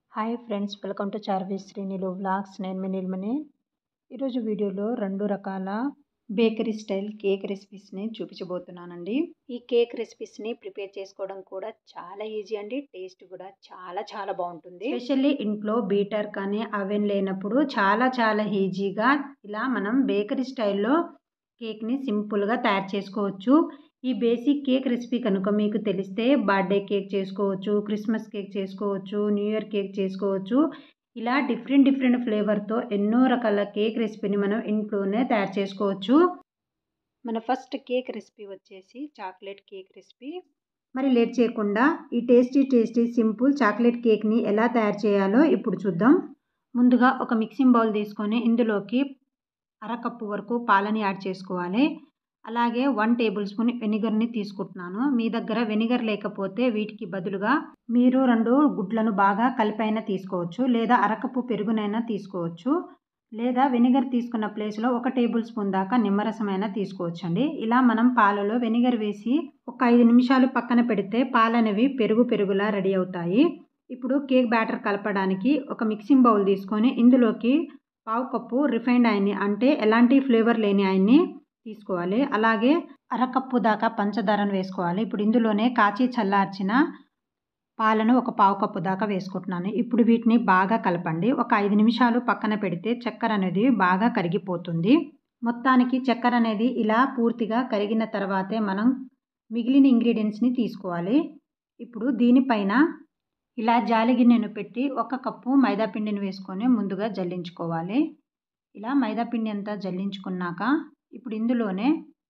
Hi friends, welcome to Charvi శ్రీనిలు vlogs. నేను మీ నీలిమని. ఈరోజు వీడియోలో 2 రకాల బేకరీ స్టైల్ కేక్ రెసిపీస్ని చూపించబోతున్నానండి. ఈ కేక్ రెసిపీస్ని ప్రిపేర్ చేసుకోవడం కూడా చాలా ఈజీ అండి. టేస్ట్ కూడా చాలా బాగుంటుంది. ఎస్పెషల్లీ ఇంట్లో బీటర్ కానీ అవెన్ లేనప్పుడు చాలా ఈజీగా ఇలా మనం బేకరీ స్టైల్లో కేక్ని సింపుల్గా తయారు చేసుకోవచ్చు. ఈ బేసిక్ కేక్ రెసిపీ కనుక మీకు తెలిస్తే బర్త్డే కేక్ చేసుకోవచ్చు, క్రిస్మస్ కేక్ చేసుకోవచ్చు, న్యూ ఇయర్ కేక్ చేసుకోవచ్చు. ఇలా డిఫరెంట్ ఫ్లేవర్తో ఎన్నో రకాల కేక్ రెసిపీని మనం ఇంట్లోనే తయారు చేసుకోవచ్చు. మన ఫస్ట్ కేక్ రెసిపీ వచ్చేసి చాక్లెట్ కేక్ రెసిపీ. మరి లేట్ చేయకుండా ఈ టేస్టీ సింపుల్ చాక్లెట్ కేక్ని ఎలా తయారు చేయాలో ఇప్పుడు చూద్దాం. ముందుగా ఒక మిక్సింగ్ బౌల్ తీసుకొని ఇందులోకి అరకప్పు వరకు పాలని యాడ్ చేసుకోవాలి. అలాగే 1 టేబుల్ స్పూన్ వెనిగర్ని తీసుకుంటున్నాను. మీ దగ్గర వెనిగర్ లేకపోతే వీటికి బదులుగా మీరు 2 గుడ్లను బాగా కలిపైనా తీసుకోవచ్చు, లేదా అరకప్పు పెరుగునైనా తీసుకోవచ్చు, లేదా వెనిగర్ తీసుకున్న ప్లేస్లో 1 టేబుల్ స్పూన్ దాకా నిమ్మరసమైనా తీసుకోవచ్చు అండి. ఇలా మనం పాలలో వెనిగర్ వేసి ఒక 5 నిమిషాలు పక్కన పెడితే పాలనేవి పెరుగులా రెడీ అవుతాయి. ఇప్పుడు కేక్ బ్యాటర్ కలపడానికి ఒక మిక్సింగ్ బౌల్ తీసుకొని ఇందులోకి 1/2 కప్పు రిఫైన్డ్ ఆయిల్ని, అంటే ఎలాంటి ఫ్లేవర్ లేని ఆయిల్ని తీసుకోవాలి. అలాగే అరకప్పు దాకా పంచదారను వేసుకోవాలి. ఇప్పుడు ఇందులోనే కాచి చల్లార్చిన పాలను ఒక 1/2 కప్పు దాకా వేసుకుంటున్నాను. ఇప్పుడు వీటిని బాగా కలపండి. ఒక 5 నిమిషాలు పక్కన పెడితే చక్కెర అనేది బాగా కరిగిపోతుంది. మొత్తానికి చక్కెర అనేది ఇలా పూర్తిగా కరిగిన తర్వాతే మనం మిగిలిన ఇంగ్రీడియంట్స్ని తీసుకోవాలి. ఇప్పుడు దీనిపైన ఇలా జాలి గిన్నెను పెట్టి 1 కప్పు మైదా పిండిని వేసుకొని ముందుగా జల్లించుకోవాలి. ఇలా మైదా పిండి అంతా జల్లించుకున్నాక ఇప్పుడు ఇందులోనే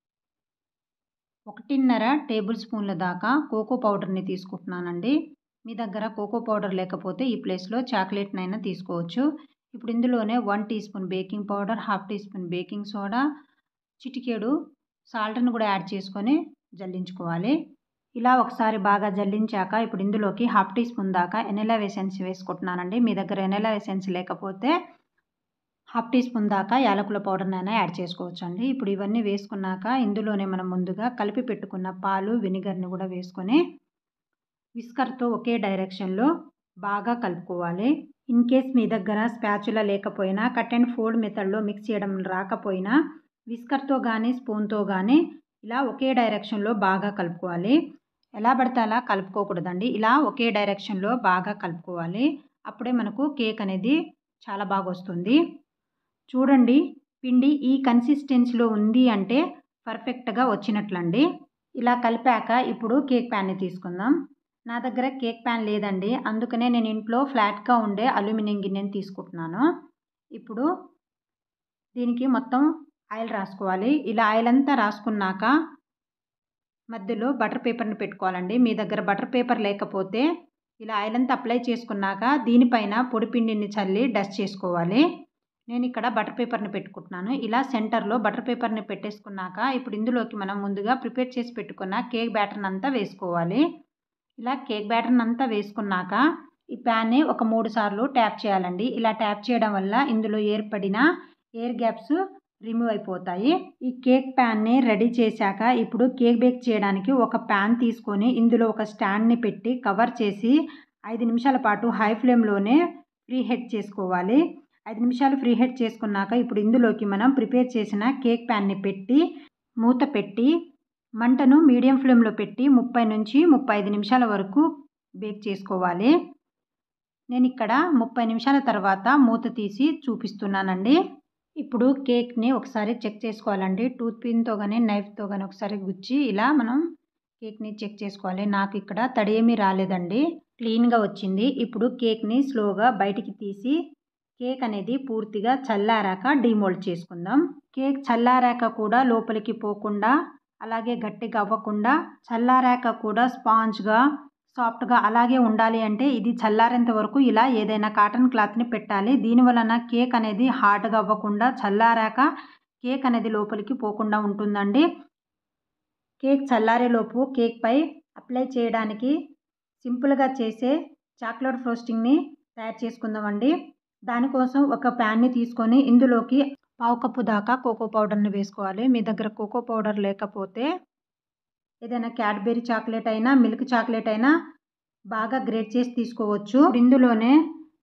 1.5 టేబుల్ స్పూన్ల దాకా కోకో పౌడర్ని తీసుకుంటున్నానండి. మీ దగ్గర కోకో పౌడర్ లేకపోతే ఈ ప్లేస్లో చాక్లెట్నైనా తీసుకోవచ్చు. ఇప్పుడు ఇందులోనే 1 teaspoon baking powder, 1/2 teaspoon baking soda, చిటికెడు సాల్ట్ను కూడా యాడ్ చేసుకొని జల్లించుకోవాలి. ఇలా ఒకసారి బాగా జల్లించాక ఇప్పుడు ఇందులోకి 1/2 టీ స్పూన్ దాకా వెనిలా ఎసెన్స్ వేసుకుంటున్నానండి. మీ దగ్గర వెనిలా ఎసెన్స్ లేకపోతే 1/2 టీ స్పూన్ దాకా యాలకుల పౌడర్నైనా యాడ్ చేసుకోవచ్చు అండి. ఇప్పుడు ఇవన్నీ వేసుకున్నాక ఇందులోనే మనం ముందుగా కలిపి పెట్టుకున్న పాలు, వెనిగర్ని కూడా వేసుకొని విస్కర్తో ఒకే డైరెక్షన్లో బాగా కలుపుకోవాలి. ఇన్ కేస్ మీ దగ్గర స్పాచులా లేకపోయినా, కట్ అండ్ ఫోల్డ్ మెథడ్లో మిక్స్ చేయడం రాకపోయినా విస్కర్తో కానీ స్పూన్తో కానీ ఇలా ఒకే డైరెక్షన్లో బాగా కలుపుకోవాలి. ఎలా పడితే అలా కలుపుకోకూడదండి. ఇలా ఒకే డైరెక్షన్లో బాగా కలుపుకోవాలి. అప్పుడే మనకు కేక్ అనేది చాలా బాగా వస్తుంది. చూడండి, పిండి ఈ కన్సిస్టెన్సీలో ఉంది అంటే పర్ఫెక్ట్గా వచ్చినట్లండి. ఇలా కలిపాక ఇప్పుడు కేక్ ప్యాన్ని తీసుకుందాం. నా దగ్గర కేక్ ప్యాన్ లేదండి, అందుకనే నేను ఇంట్లో ఫ్లాట్గా ఉండే అల్యూమినియం గిన్నెని తీసుకుంటున్నాను. ఇప్పుడు దీనికి మొత్తం ఆయిల్ రాసుకోవాలి. ఇలా ఆయిల్ అంతా రాసుకున్నాక మధ్యలో బటర్ పేపర్ని పెట్టుకోవాలండి. మీ దగ్గర బటర్ పేపర్ లేకపోతే ఇలా ఆయిల్ అంతా అప్లై చేసుకున్నాక దీనిపైన పొడి పిండిని చల్లి డస్ట్ చేసుకోవాలి. నేను ఇక్కడ బటర్ పేపర్ని పెట్టుకుంటున్నాను. ఇలా సెంటర్లో బటర్ పేపర్ని పెట్టేసుకున్నాక ఇప్పుడు ఇందులోకి మనం ముందుగా ప్రిపేర్ చేసి పెట్టుకున్న కేక్ బ్యాటర్ని అంతా వేసుకోవాలి. ఇలా కేక్ బ్యాటర్ని అంతా వేసుకున్నాక ఈ ప్యాన్ని ఒక 3 సార్లు ట్యాప్ చేయాలండి. ఇలా ట్యాప్ చేయడం వల్ల ఇందులో ఏర్పడిన ఎయిర్ గ్యాప్స్ రిమూవ్ అయిపోతాయి. ఈ కేక్ ప్యాన్ని రెడీ చేశాక ఇప్పుడు కేక్ బేక్ చేయడానికి ఒక ప్యాన్ తీసుకొని ఇందులో ఒక స్టాండ్ని పెట్టి కవర్ చేసి 5 నిమిషాల పాటు హై ఫ్లేమ్లోనే ప్రీ హీట్ చేసుకోవాలి. 5 నిమిషాలు ప్రీ హీట్ చేసుకున్నాక ఇప్పుడు ఇందులోకి మనం ప్రిపేర్ చేసిన కేక్ ప్యాన్ని పెట్టి మూత పెట్టి మంటను మీడియం ఫ్లేమ్లో పెట్టి 30 నుంచి 35 నిమిషాల వరకు బేక్ చేసుకోవాలి. నేను ఇక్కడ 30 నిమిషాల తర్వాత మూత తీసి చూపిస్తున్నానండి. ఇప్పుడు కేక్ని ఒకసారి చెక్ చేసుకోవాలండి. టూత్ పిన్తో కానీ నైఫ్తో కానీ ఒకసారి గుచ్చి ఇలా మనం కేక్ని చెక్ చేసుకోవాలి. నాకు ఇక్కడ తడి ఏమీ రాలేదండి, క్లీన్గా వచ్చింది. ఇప్పుడు కేక్ని స్లోగా బయటికి తీసి కేక్ అనేది పూర్తిగా చల్లారాక డీమోల్డ్ చేసుకుందాం. కేక్ చల్లారాక కూడా లోపలికి పోకుండా, అలాగే గట్టిగా అవ్వకుండా, చల్లారాక కూడా స్పాంజ్గా సాఫ్ట్గా అలాగే ఉండాలి అంటే ఇది చల్లారేంత వరకు ఇలా ఏదైనా కాటన్ క్లాత్ని పెట్టాలి. దీనివలన కేక్ అనేది హార్డ్గా అవ్వకుండా చల్లారాక కేక్ అనేది లోపలికి పోకుండా ఉంటుందండి. కేక్ చల్లారేలోపు కేక్పై అప్లై చేయడానికి సింపుల్గా చేసే చాక్లెట్ ఫ్రోస్టింగ్ని తయారు చేసుకుందామండి. దానికోసం ఒక ప్యాన్ని తీసుకొని ఇందులోకి 1/2 కప్పు దాకా కోకో పౌడర్ని వేసుకోవాలి. మీ దగ్గర కోకో పౌడర్ లేకపోతే ఏదైనా క్యాడ్బెరీ చాక్లెట్ అయినా, మిల్క్ చాక్లెట్ అయినా బాగా గ్రేట్ చేసి తీసుకోవచ్చు. ఇందులోనే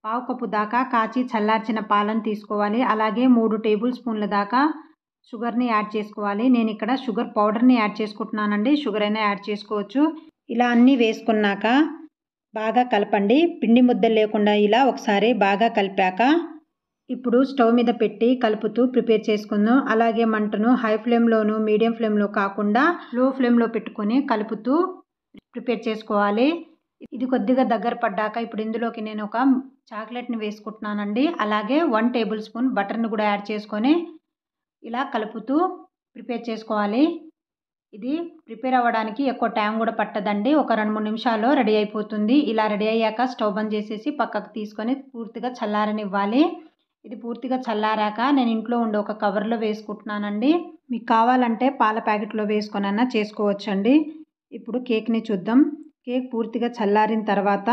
పావు కప్పు దాకా కాచి చల్లార్చిన పాలను తీసుకోవాలి. అలాగే 3 టేబుల్ స్పూన్ల దాకా షుగర్ని యాడ్ చేసుకోవాలి. నేను ఇక్కడ షుగర్ పౌడర్ని యాడ్ చేసుకుంటున్నానండి. షుగర్ అయినా యాడ్ చేసుకోవచ్చు. ఇలా అన్నీ వేసుకున్నాక బాగా కలపండి. పిండి ముద్దలు లేకుండా ఇలా ఒకసారి బాగా కలిపాక ఇప్పుడు స్టవ్ మీద పెట్టి కలుపుతూ ప్రిపేర్ చేసుకుందాం. అలాగే మంటను హై ఫ్లేమ్లోను మీడియం ఫ్లేమ్లో కాకుండా లో ఫ్లేమ్లో పెట్టుకొని కలుపుతూ ప్రిపేర్ చేసుకోవాలి. ఇది కొద్దిగా దగ్గర పడ్డాక ఇప్పుడు ఇందులోకి నేను ఒక చాక్లెట్ని వేసుకుంటున్నానండి. అలాగే 1 టేబుల్ స్పూన్ బటర్ని కూడా యాడ్ చేసుకొని ఇలా కలుపుతూ ప్రిపేర్ చేసుకోవాలి. ఇది ప్రిపేర్ అవ్వడానికి ఎక్కువ టైం కూడా పట్టదండి. ఒక 2-3 నిమిషాల్లో రెడీ అయిపోతుంది. ఇలా రెడీ అయ్యాక స్టవ్ బంద్ చేసేసి పక్కకు తీసుకొని పూర్తిగా చల్లారనివ్వాలి. ఇది పూర్తిగా చల్లారాక నేను ఇంట్లో ఉండే ఒక కవర్లో వేసుకుంటున్నానండి. మీకు కావాలంటే పాల ప్యాకెట్లో వేసుకొనైనా చేసుకోవచ్చండి. ఇప్పుడు కేక్ని చూద్దాం. కేక్ పూర్తిగా చల్లారిన తర్వాత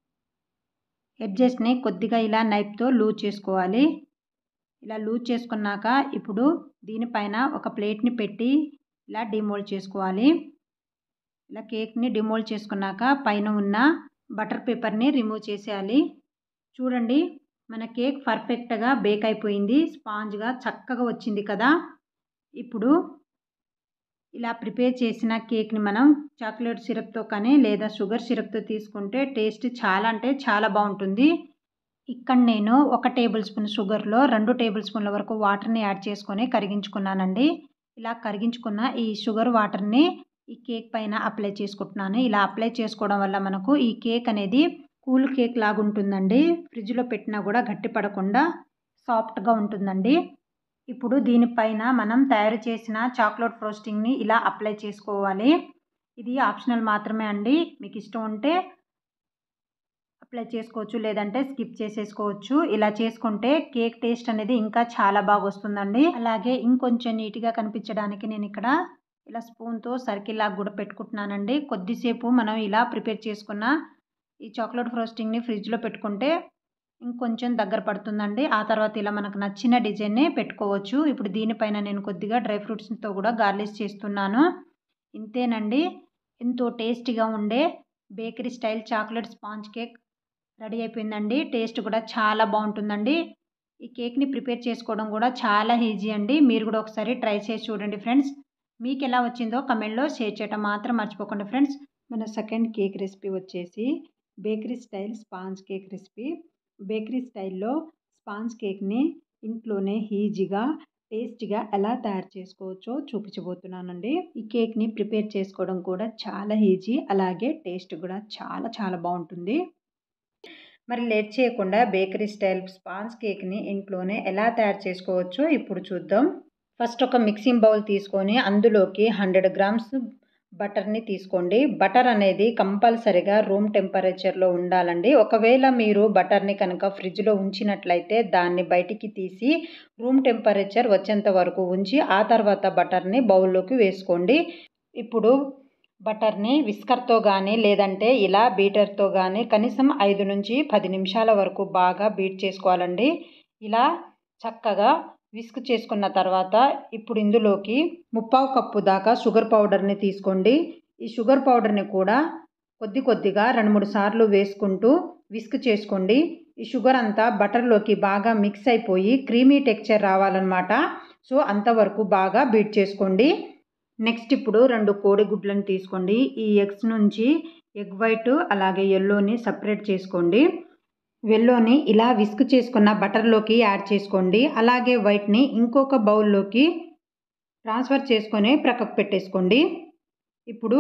ఎడ్జెస్ని కొద్దిగా ఇలా నైఫ్తో లూజ్ చేసుకోవాలి. ఇలా లూజ్ చేసుకున్నాక ఇప్పుడు దీనిపైన ఒక ప్లేట్ని పెట్టి ఇలా డిమోల్డ్ చేసుకోవాలి. ఇలా కేక్ని డిమోల్డ్ చేసుకున్నాక పైన ఉన్న బటర్ పేపర్ని రిమూవ్ చేసేయాలి. చూడండి, మన కేక్ పర్ఫెక్ట్గా బేక్ అయిపోయింది. స్పాంజ్గా చక్కగా వచ్చింది కదా. ఇప్పుడు ఇలా ప్రిపేర్ చేసిన కేక్ని మనం చాక్లెట్ సిరప్తో కానీ లేదా షుగర్ సిరప్తో తీసుకుంటే టేస్ట్ చాలా అంటే చాలా బాగుంటుంది. ఇక్కడ నేను 1 టేబుల్ స్పూన్ షుగర్లో 2 టేబుల్ స్పూన్ల వరకు వాటర్ని యాడ్ చేసుకొని కరిగించుకున్నానండి. ఇలా కరిగించుకున్న ఈ షుగర్ వాటర్ని ఈ కేక్ పైన అప్లై చేసుకుంటున్నాను. ఇలా అప్లై చేసుకోవడం వల్ల మనకు ఈ కేక్ అనేది కూల్ కేక్ లాగా ఉంటుందండి. ఫ్రిడ్జ్లో పెట్టినా కూడా గట్టి పడకుండా సాఫ్ట్గా ఉంటుందండి. ఇప్పుడు దీనిపైన మనం తయారు చేసిన చాక్లెట్ ఫ్రోస్టింగ్ని ఇలా అప్లై చేసుకోవాలి. ఇది ఆప్షనల్ మాత్రమే అండి. మీకు ఇష్టం ఉంటే అప్లై చేసుకోవచ్చు, లేదంటే స్కిప్ చేసేసుకోవచ్చు. ఇలా చేసుకుంటే కేక్ టేస్ట్ అనేది ఇంకా చాలా బాగా వస్తుందండి. అలాగే ఇంకొంచెం నీట్గా కనిపించడానికి నేను ఇక్కడ ఇలా స్పూన్తో సర్కిల్ లాగా కూడా పెట్టుకుంటున్నానండి. కొద్దిసేపు మనం ఇలా ప్రిపేర్ చేసుకున్న ఈ చాక్లెట్ ఫ్రోస్టింగ్ని ఫ్రిడ్జ్లో పెట్టుకుంటే ఇంకొంచెం దగ్గర పడుతుందండి. ఆ తర్వాత ఇలా మనకు నచ్చిన డిజైన్ని పెట్టుకోవచ్చు. ఇప్పుడు దీనిపైన నేను కొద్దిగా డ్రై ఫ్రూట్స్తో కూడా గార్నిష్ చేస్తున్నాను. ఇంతేనండి, ఎంతో టేస్టీగా ఉండే bakery style chocolate sponge cake ready అయిపోయిందండి. టేస్ట్ కూడా చాలా బాగుంటుందండి. ఈ కేక్ని ప్రిపేర్ చేసుకోవడం కూడా చాలా ఈజీ అండి. మీరు కూడా ఒకసారి ట్రై చేసి చూడండి ఫ్రెండ్స్. మీకు ఎలా వచ్చిందో కమెంట్లో షేర్ చేయడం మాత్రం మర్చిపోకండి ఫ్రెండ్స్. మన సెకండ్ కేక్ రెసిపీ వచ్చేసి bakery style sponge cake recipe. Bakery స్టైల్లో స్పాంజ్ కేక్ని ఇంట్లోనే ఈజీగా టేస్టీగా ఎలా తయారు చేసుకోవచ్చో చూపించబోతున్నానండి. ఈ కేక్ని ప్రిపేర్ చేసుకోవడం కూడా చాలా ఈజీ, అలాగే టేస్ట్ కూడా చాలా చాలా బాగుంటుంది. మరి లేట్ చేయకుండా బేకరీ స్టైల్ స్పాంజ్ కేక్ని ఇంట్లోనే ఎలా తయారు చేసుకోవచ్చో ఇప్పుడు చూద్దాం. ఫస్ట్ ఒక మిక్సింగ్ బౌల్ తీసుకొని అందులోకి 100 గ్రామ్స్ బటర్ని తీసుకోండి. బటర్ అనేది కంపల్సరిగా రూమ్ టెంపరేచర్లో ఉండాలండి. ఒకవేళ మీరు బటర్ని కనుక ఫ్రిడ్జ్లో ఉంచినట్లయితే దాన్ని బయటికి తీసి రూమ్ టెంపరేచర్ వచ్చేంత వరకు ఉంచి ఆ తర్వాత బటర్ని బౌల్లోకి వేసుకోండి. ఇప్పుడు బటర్ని విస్కర్తో కానీ లేదంటే ఇలా బీటర్తో కానీ కనీసం 5 నుంచి 10 నిమిషాల వరకు బాగా బీట్ చేసుకోవాలండి. ఇలా చక్కగా విస్క్ చేసుకున్న తర్వాత ఇప్పుడు ఇందులోకి 1/4 కప్పు దాకా షుగర్ పౌడర్ని తీసుకోండి. ఈ షుగర్ పౌడర్ని కూడా కొద్దిగా 2-3 సార్లు వేసుకుంటూ విస్క్ చేసుకోండి. ఈ షుగర్ అంతా బటర్లోకి బాగా మిక్స్ అయిపోయి క్రీమీ టెక్స్చర్ రావాలన్నమాట. సో అంతవరకు బాగా బీట్ చేసుకోండి. నెక్స్ట్ ఇప్పుడు 2 కోడిగుడ్లను తీసుకోండి. ఈ ఎగ్స్ నుంచి ఎగ్ వైట్ అలాగే ఎల్లోని సపరేట్ చేసుకోండి. ఎల్లోని ఇలా విస్క్ చేసుకున్న బటర్లోకి యాడ్ చేసుకోండి. అలాగే వైట్ని ఇంకొక బౌల్లోకి ట్రాన్స్ఫర్ చేసుకొని ప్రక్కకు పెట్టేసుకోండి. ఇప్పుడు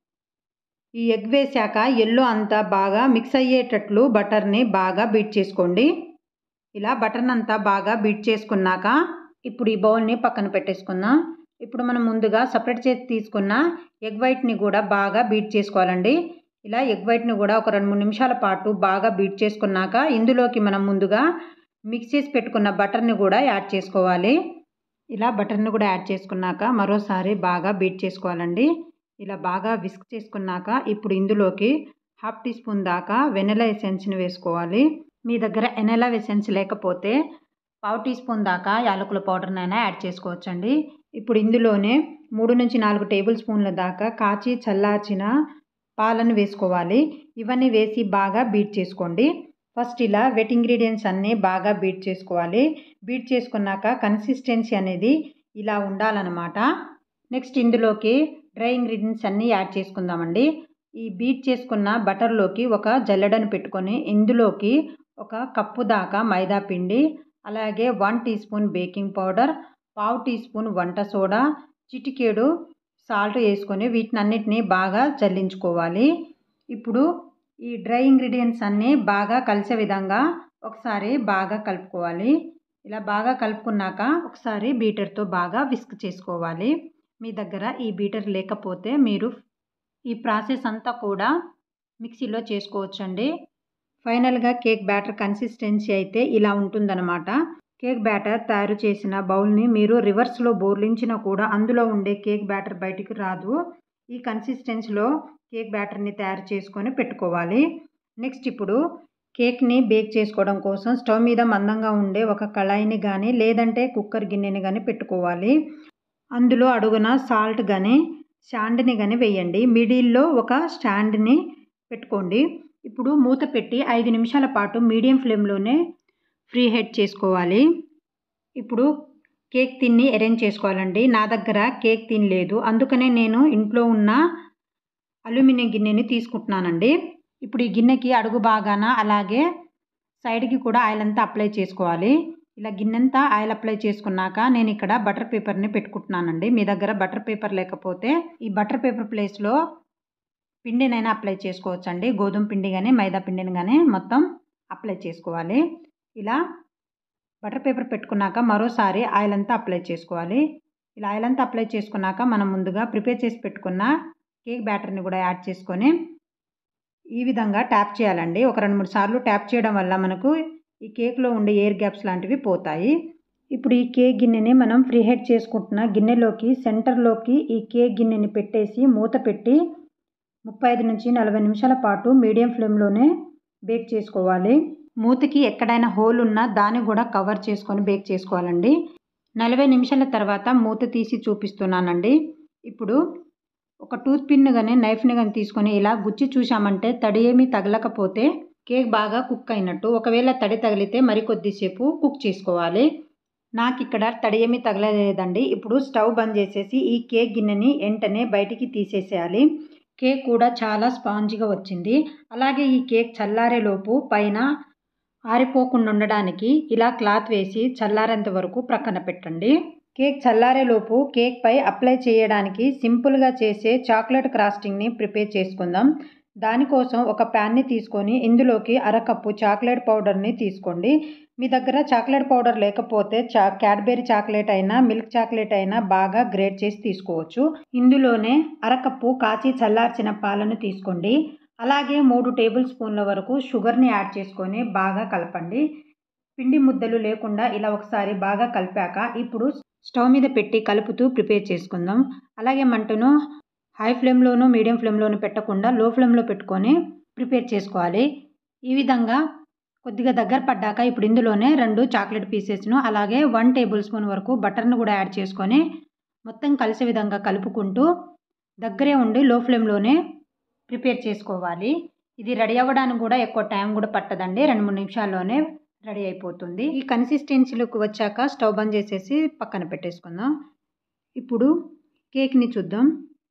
ఈ ఎగ్ వేసాక ఎల్లో అంతా బాగా మిక్స్ అయ్యేటట్లు బటర్ని బాగా బీట్ చేసుకోండి. ఇలా బటర్ని అంతా బాగా బీట్ చేసుకున్నాక ఇప్పుడు ఈ బౌల్ని పక్కన పెట్టేసుకుందాం. ఇప్పుడు మనం ముందుగా సపరేట్ చేసి తీసుకున్న ఎగ్ వైట్ని కూడా బాగా బీట్ చేసుకోవాలండి. ఇలా ఎగ్ వైట్ని కూడా ఒక 2-3 నిమిషాల పాటు బాగా బీట్ చేసుకున్నాక ఇందులోకి మనం ముందుగా మిక్స్ చేసి పెట్టుకున్న బటర్ని కూడా యాడ్ చేసుకోవాలి. ఇలా బటర్ని కూడా యాడ్ చేసుకున్నాక మరోసారి బాగా బీట్ చేసుకోవాలండి. ఇలా బాగా విస్క్ చేసుకున్నాక ఇప్పుడు ఇందులోకి 1/2 టీ స్పూన్ దాకా వెనిలా ఎసెన్స్ని వేసుకోవాలి. మీ దగ్గర వెనిలా ఎసెన్స్ లేకపోతే 1/2 టీ స్పూన్ దాకా యాలకుల పౌడర్నైనా యాడ్ చేసుకోవచ్చండి. ఇప్పుడు ఇందులోనే 3 నుంచి 4 టేబుల్ స్పూన్ల దాకా కాచి చల్లార్చిన పాలను వేసుకోవాలి. ఇవన్నీ వేసి బాగా బీట్ చేసుకోండి. ఫస్ట్ ఇలా వెట్ ఇంగ్రీడియంట్స్ అన్నీ బాగా బీట్ చేసుకోవాలి. బీట్ చేసుకున్నాక కన్సిస్టెన్సీ అనేది ఇలా ఉండాలన్నమాట. నెక్స్ట్ ఇందులోకి డ్రై ఇంగ్రీడియంట్స్ అన్నీ యాడ్ చేసుకుందామండి. ఈ బీట్ చేసుకున్న బటర్లోకి ఒక జల్లెడను పెట్టుకొని ఇందులోకి ఒక కప్పు దాకా మైదా పిండి, అలాగే 1 టీ స్పూన్ బేకింగ్ పౌడర్, పావు టీ స్పూన్ వంట సోడా, చిటికెడు సాల్ట్ వేసుకొని వీటినన్నిటిని బాగా జల్లించుకోవాలి. ఇప్పుడు ఈ డ్రై ఇంగ్రీడియంట్స్ అన్నీ బాగా కలిసే విధంగా ఒకసారి బాగా కలుపుకోవాలి. ఇలా బాగా కలుపుకున్నాక ఒకసారి బీటర్తో బాగా విస్క్ చేసుకోవాలి. మీ దగ్గర ఈ బీటర్ లేకపోతే మీరు ఈ ప్రాసెస్ అంతా కూడా మిక్సీలో చేసుకోవచ్చండి. ఫైనల్గా కేక్ బ్యాటర్ కన్సిస్టెన్సీ అయితే ఇలా ఉంటుందన్నమాట. కేక్ బ్యాటర్ తయారు చేసిన బౌల్ని మీరు రివర్స్లో బోర్లించినా కూడా అందులో ఉండే కేక్ బ్యాటర్ బయటికి రాదు. ఈ కన్సిస్టెన్సీలో కేక్ బ్యాటర్ని తయారు చేసుకొని పెట్టుకోవాలి. నెక్స్ట్ ఇప్పుడు కేక్ని బేక్ చేసుకోవడం కోసం స్టవ్ మీద మందంగా ఉండే ఒక కళాయిని కానీ లేదంటే కుక్కర్ గిన్నెని కానీ పెట్టుకోవాలి. అందులో అడుగున సాల్ట్ కానీ శాండ్ని కానీ వేయండి. మిడిల్లో ఒక స్టాండ్ని పెట్టుకోండి. ఇప్పుడు మూత పెట్టి 5 నిమిషాల పాటు మీడియం ఫ్లేమ్లోనే ఫ్రీ హీట్ చేసుకోవాలి. ఇప్పుడు కేక్ తిన్ని అరేంజ్ చేసుకోవాలండి. నా దగ్గర కేక్ తిన్ లేదు, అందుకనే నేను ఇంట్లో ఉన్న అల్యూమినియం గిన్నెని తీసుకుంటున్నానండి. ఇప్పుడు ఈ గిన్నెకి అడుగు భాగాన అలాగే సైడ్కి కూడా ఆయిల్ అంతా అప్లై చేసుకోవాలి. ఇలా గిన్నెంతా ఆయిల్ అప్లై చేసుకున్నాక నేను ఇక్కడ బటర్ పేపర్ని పెట్టుకుంటున్నానండి. మీ దగ్గర బటర్ పేపర్ లేకపోతే ఈ బటర్ పేపర్ ప్లేస్లో పిండినైనా అప్లై చేసుకోవచ్చండి. గోధుమ పిండి కానీ మైదా పిండిని కానీ మొత్తం అప్లై చేసుకోవాలి. ఇలా బటర్ పేపర్ పెట్టుకున్నాక మరోసారి ఆయిల్ అంతా అప్లై చేసుకోవాలి. ఇలా ఆయిల్ అంతా అప్లై చేసుకున్నాక మనం ముందుగా ప్రిపేర్ చేసి పెట్టుకున్న కేక్ బ్యాటర్ని కూడా యాడ్ చేసుకొని ఈ విధంగా ట్యాప్ చేయాలండి. ఒక 2-3 సార్లు ట్యాప్ చేయడం వల్ల మనకు ఈ కేక్లో ఉండే ఎయిర్ గ్యాప్స్ లాంటివి పోతాయి. ఇప్పుడు ఈ కేక్ గిన్నెని మనం ఫ్రీ హీట్ చేసుకుంటున్న గిన్నెలోకి సెంటర్లోకి ఈ కేక్ గిన్నెని పెట్టేసి మూత పెట్టి 35 నుంచి 40 నిమిషాల పాటు మీడియం ఫ్లేమ్లోనే బేక్ చేసుకోవాలి. మూతకి ఎక్కడైనా హోల్ ఉన్నా దాన్ని కూడా కవర్ చేసుకొని బేక్ చేసుకోవాలండి. 40 నిమిషాల తర్వాత మూత తీసి చూపిస్తున్నానండి. ఇప్పుడు ఒక టూత్ పిన్ కానీ నైఫ్ని కానీ తీసుకొని ఇలా గుచ్చి చూసామంటే తడి ఏమీ తగలకపోతే కేక్ బాగా కుక్ అయినట్టు. ఒకవేళ తడి తగిలితే మరికొద్దిసేపు కుక్ చేసుకోవాలి. నాకు ఇక్కడ తడి ఏమీ తగలలేదండి. ఇప్పుడు స్టవ్ బంద్ చేసేసి ఈ కేక్ గిన్నెని వెంటనే బయటికి తీసేసేయాలి. కేక్ కూడా చాలా స్పాంజిగా వచ్చింది. అలాగే ఈ కేక్ చల్లారేలోపు పైన ఆరిపోకుండా ఉండడానికి ఇలా క్లాత్ వేసి చల్లారేంత వరకు ప్రక్కన పెట్టండి. కేక్ చల్లారేలోపు కేక్ పై అప్లై చేయడానికి సింపుల్గా చేసే చాక్లెట్ ఫ్రాస్టింగ్ని ప్రిపేర్ చేసుకుందాం. దానికోసం ఒక ప్యాన్ని తీసుకొని ఇందులోకి అరకప్పు చాక్లెట్ పౌడర్ని తీసుకోండి. మీ దగ్గర చాక్లెట్ పౌడర్ లేకపోతే క్యాడ్బెరీ చాక్లెట్ అయినా మిల్క్ చాక్లెట్ అయినా బాగా గ్రేట్ చేసి తీసుకోవచ్చు. ఇందులోనే అరకప్పు కాచి చల్లార్చిన పాలను తీసుకోండి. అలాగే 3 టేబుల్ స్పూన్ల వరకు షుగర్ని యాడ్ చేసుకొని బాగా కలపండి. పిండి ముద్దలు లేకుండా ఇలా ఒకసారి బాగా కలిపాక ఇప్పుడు స్టవ్ మీద పెట్టి కలుపుతూ ప్రిపేర్ చేసుకుందాం. అలాగే మంటను హై ఫ్లేమ్లోనూ మీడియం ఫ్లేమ్లోనూ పెట్టకుండా లో ఫ్లేమ్లో పెట్టుకొని ప్రిపేర్ చేసుకోవాలి. ఈ విధంగా కొద్దిగా దగ్గర పడ్డాక ఇప్పుడు ఇందులోనే 2 చాక్లెట్ పీసెస్ను అలాగే 1 టేబుల్ స్పూన్ వరకు బటర్ను కూడా యాడ్ చేసుకొని మొత్తం కలిసే విధంగా కలుపుకుంటూ దగ్గరే ఉండి లో ఫ్లేమ్లోనే ప్రిపేర్ చేసుకోవాలి. ఇది రెడీ అవ్వడానికి కూడా ఎక్కువ టైం కూడా పట్టదండి. 2-3 నిమిషాల్లోనే రెడీ అయిపోతుంది. ఈ కన్సిస్టెన్సీలోకి వచ్చాక స్టవ్ బంద్ చేసేసి పక్కన పెట్టేసుకుందాం. ఇప్పుడు కేక్ని చూద్దాం.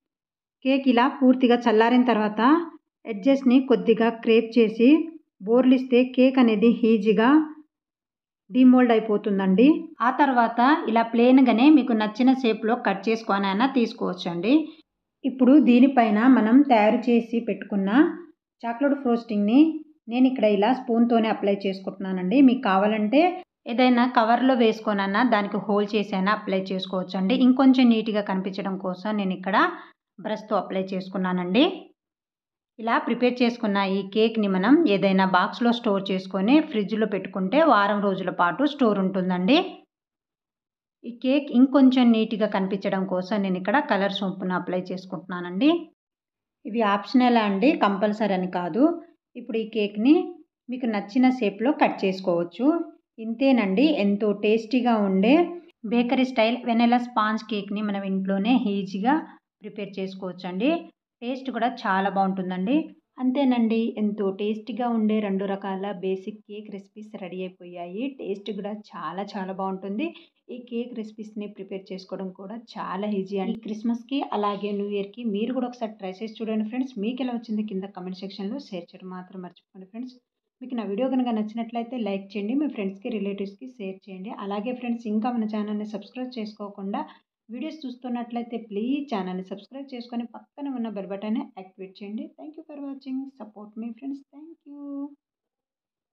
కేక్ ఇలా పూర్తిగా చల్లారిన తర్వాత ఎడ్జెస్ని కొద్దిగా క్రేప్ చేసి బోర్లిస్తే కేక్ అనేది ఈజీగా డిమోల్డ్ అయిపోతుందండి. ఆ తర్వాత ఇలా ప్లెయిన్గానే మీకు నచ్చిన షేప్లో కట్ చేసుకొనైనా తీసుకోవచ్చండి. ఇప్పుడు దీనిపైన మనం తయారు చేసి పెట్టుకున్న చాక్లెట్ ఫ్రోస్టింగ్ని నేను ఇక్కడ ఇలా స్పూన్తోనే అప్లై చేసుకుంటున్నానండి. మీకు కావాలంటే ఏదైనా కవర్లో వేసుకొనైనా దానికి హోల్ చేసైనా అప్లై చేసుకోవచ్చండి. ఇంకొంచెం నీట్గా కనిపించడం కోసం నేను ఇక్కడ బ్రష్తో అప్లై చేసుకున్నానండి. ఇలా ప్రిపేర్ చేసుకున్న ఈ కేక్ని మనం ఏదైనా బాక్స్లో స్టోర్ చేసుకొని ఫ్రిడ్జ్లో పెట్టుకుంటే వారం రోజుల పాటు స్టోర్ ఉంటుందండి. ఈ కేక్ ఇంకొంచెం నీట్గా కనిపించడం కోసం నేను ఇక్కడ కలర్ సోప్ను అప్లై చేసుకుంటున్నానండి. ఇవి ఆప్షనల్ అండి, కంపల్సరీ అని కాదు. ఇప్పుడు ఈ కేక్ని మీకు నచ్చిన షేప్లో కట్ చేసుకోవచ్చు. ఇంతేనండి, ఎంతో టేస్టీగా ఉండే బేకరీ స్టైల్ వెనిలా స్పాంజ్ కేక్ని మనం ఇంట్లోనే ఈజీగా ప్రిపేర్ చేసుకోవచ్చండి. టేస్ట్ కూడా చాలా బాగుంటుందండి. అంతేనండి. ఎంతో టేస్టీగా ఉండే 2 రకాల బేసిక్ కేక్ రెసిపీస్ రెడీ అయిపోయాయి. టేస్ట్ గూడా చాలా చాలా బావుంటుంది. ఈ కేక్ రెసిపీస్‌ని ప్రిపేర్ చేసుకోవడం కూడా చాలా ఈజీ అండి. ఈ క్రిస్మస్‌కి అలాగే న్యూ ఇయర్‌కి మీరు కూడా ఒకసారి ట్రై చేసి చూడండి ఫ్రెండ్స్. మీకెలా వచ్చిందో కింద కామెంట్ సెక్షన్‌లో షేర్ చేయడం మాత్రం మర్చిపోకండి ఫ్రెండ్స్. మీకు నా వీడియో గనుక నచ్చినట్లయితే లైక్ చేయండి. మీ ఫ్రెండ్స్‌కి, రిలేటివ్స్‌కి షేర్ చేయండి. అలాగే ఫ్రెండ్స్ ఇంకా మన ఛానెల్‌ని సబ్స్క్రైబ్ చేసుకోకుండా వీడియోస్ చూస్తున్నట్లయితే ప్లీజ్ ఛానెల్‌ని సబ్స్క్రైబ్ చేసుకొని పక్కన ఉన్న బెల్ బటన్‌ని యాక్టివేట్ చేయండి. Thank you for watching. Support మీ ఫ్రెండ్స్. Thank you.